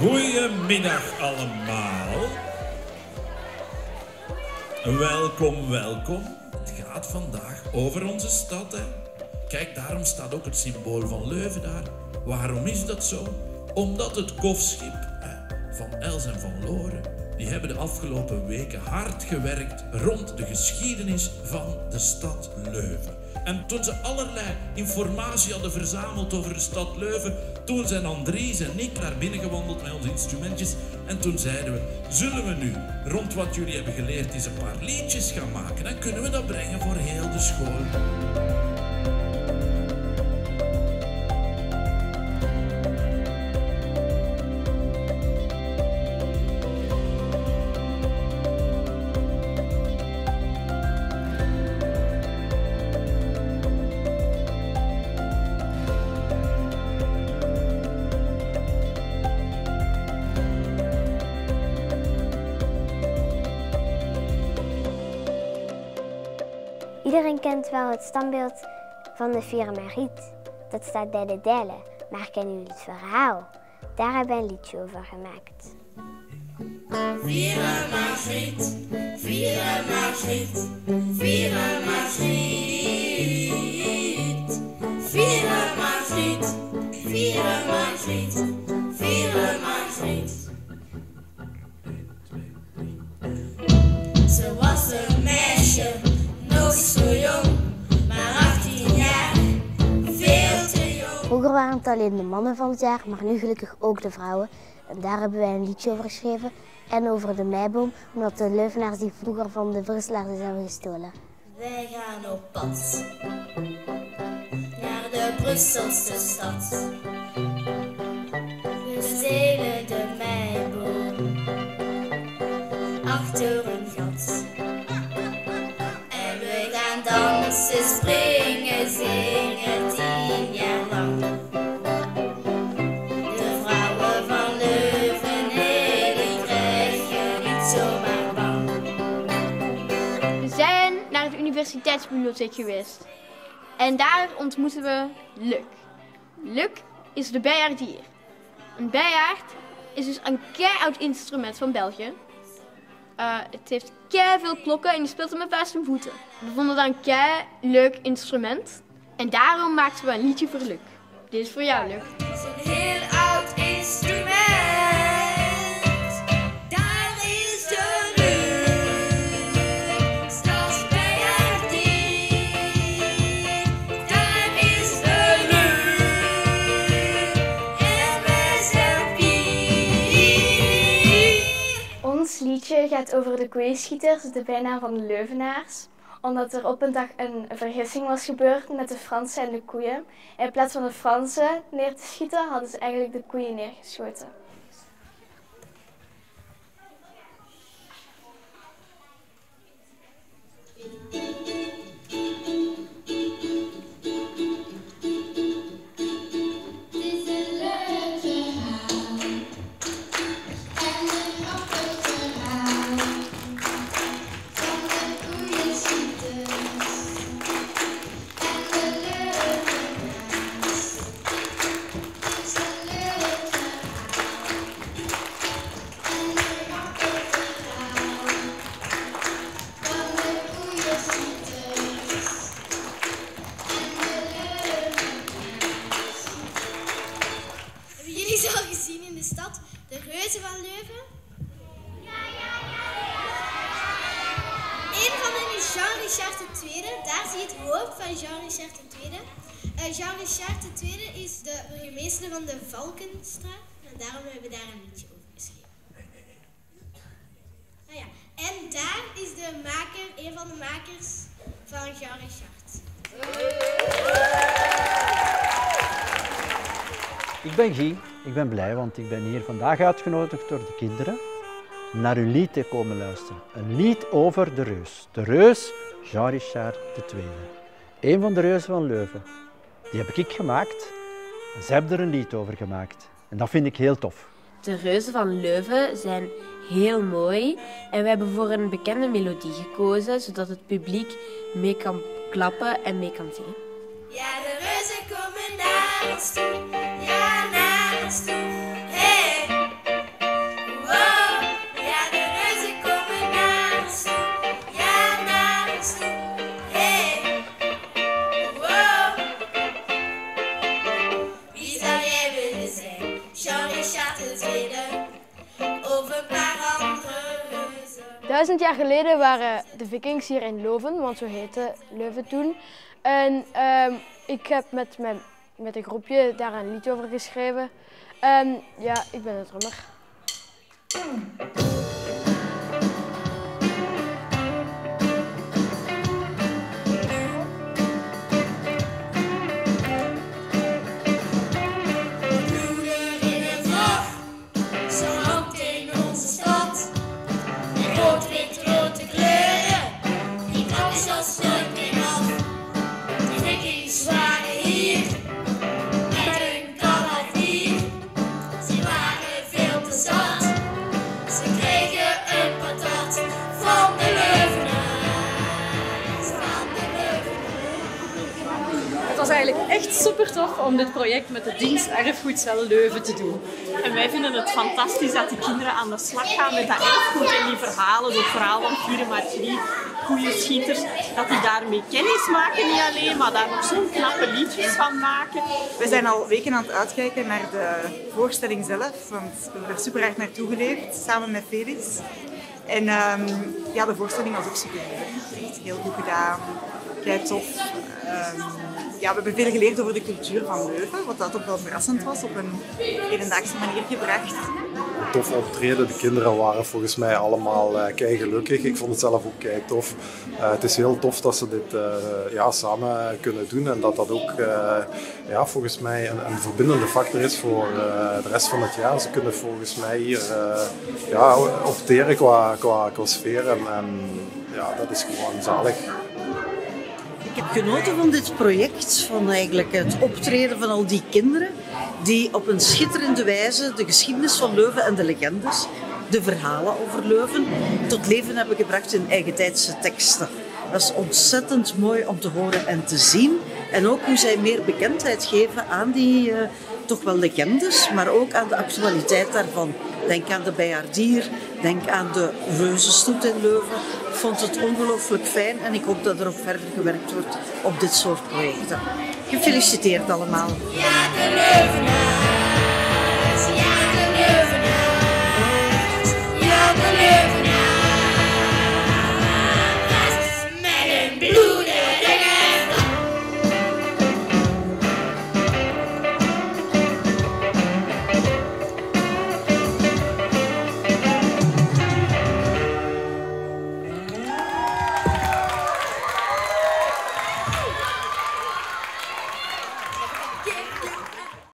Goedemiddag allemaal. Welkom, welkom. Het gaat vandaag over onze stad, hè. Kijk, daarom staat ook het symbool van Leuven daar. Waarom is dat zo? Omdat het kofschip van Els en van Loren, die hebben de afgelopen weken hard gewerkt rond de geschiedenis van de stad Leuven. En toen ze allerlei informatie hadden verzameld over de stad Leuven, toen zijn Andries en ik naar binnen gewandeld met onze instrumentjes. En toen zeiden we, zullen we nu rond wat jullie hebben geleerd eens een paar liedjes gaan maken? Dan kunnen we dat brengen voor heel de school. Iedereen kent wel het standbeeld van de Vira Margriet. Dat staat bij de Dijlen. Maar kennen jullie het verhaal? Daar hebben we een liedje over gemaakt. Vira Margriet, Vira Margriet, Vira Margriet. Vira Margriet, Vira Margriet, Vira Margriet. Ze was een meisje. Nog zo jong, maar 18 jaar, veel te jong. Vroeger waren het alleen de mannen van het jaar, maar nu gelukkig ook de vrouwen. En daar hebben wij een liedje over geschreven. En over de meiboom, omdat de Leuvenaars die vroeger van de Brusselaars hebben gestolen. Wij gaan op pad naar de Brusselse stad. We stelen de meiboom achter een gat. Dansen, springen, zingen 10 jaar lang. De vrouwen van Leuven, nee, die krijg je niet zomaar bang. We zijn naar de universiteitsbibliotheek geweest. En daar ontmoeten we Luc. Luc is de bijaardier. Een bijaard is dus een kei-oud instrument van België. Het heeft veel klokken en je speelt het met vuist en voeten. We vonden dat een leuk instrument. En daarom maakten we een liedje voor Luc. Dit is voor jou, Luc. Het is een heel oud instrument. Daar is de Luc. Stads bijaardier. Daar is de Luc. En wij zijn 4. Ons liedje gaat over de koeienschieters, de bijnaam van de Leuvenaars. Omdat er op een dag een vergissing was gebeurd met de Fransen en de koeien. En in plaats van de Fransen neer te schieten, hadden ze eigenlijk de koeien neergeschoten. Jullie al gezien in de stad de reuzen van Leuven? Een van hen is Jean-Richard II. Daar zie je het hoofd van Jean-Richard II. Jean-Richard II is de burgemeester van de Valkenstraat. En daarom hebben we daar een liedje over geschreven. Ah ja. En daar is de maker, een van de makers van Jean-Richard. Ik ben Guy, ik ben blij, want ik ben hier vandaag uitgenodigd door de kinderen naar uw lied te komen luisteren. Een lied over de reus. De reus Jean-Richard II. Een van de reuzen van Leuven. Die heb ik gemaakt en ze hebben er een lied over gemaakt. En dat vind ik heel tof. De reuzen van Leuven zijn heel mooi en we hebben voor een bekende melodie gekozen, zodat het publiek mee kan klappen en mee kan zingen. Ja, de reuzen komen naar ons toe, ja, naar ons toe, hey! 1000 jaar geleden waren de Vikings hier in Leuven, want zo heette Leuven toen. En ik heb met een groepje daar een liedje over geschreven. Ja, ik ben de drummer. Het was eigenlijk echt super tof om dit project met de dienst Erfgoedcel Leuven te doen. En wij vinden het fantastisch dat die kinderen aan de slag gaan met dat erfgoed en die verhalen, het verhaal van Pure Margriet, koeienschieters, dat die daarmee kennis maken niet alleen, maar daar nog zo'n knappe liedjes van maken. We zijn al weken aan het uitkijken naar de voorstelling zelf, want we hebben er super erg naartoe geleefd, samen met Felix. En ja, de voorstelling was ook super leuk. Echt heel goed gedaan, kei tof. Ja, we hebben veel geleerd over de cultuur van Leuven, wat dat ook wel verrassend was, op een hedendaagse manier gebracht. Tof optreden, de kinderen waren volgens mij allemaal kei gelukkig. Ik vond het zelf ook kei tof. Het is heel tof dat ze dit ja, samen kunnen doen en dat dat ook ja, volgens mij een verbindende factor is voor de rest van het jaar. Ze kunnen volgens mij hier ja, opteren qua sfeer en ja, dat is gewoon zalig. Ik heb genoten van dit project, van eigenlijk het optreden van al die kinderen die op een schitterende wijze de geschiedenis van Leuven en de legendes, de verhalen over Leuven, tot leven hebben gebracht in eigentijdse teksten. Dat is ontzettend mooi om te horen en te zien. En ook hoe zij meer bekendheid geven aan die toch wel legendes, maar ook aan de actualiteit daarvan. Denk aan de Bijaardier, denk aan de Reuzenstoet in Leuven. Ik vond het ongelooflijk fijn en ik hoop dat er ook verder gewerkt wordt op dit soort projecten. Gefeliciteerd allemaal. Ja, de Leuvenaar.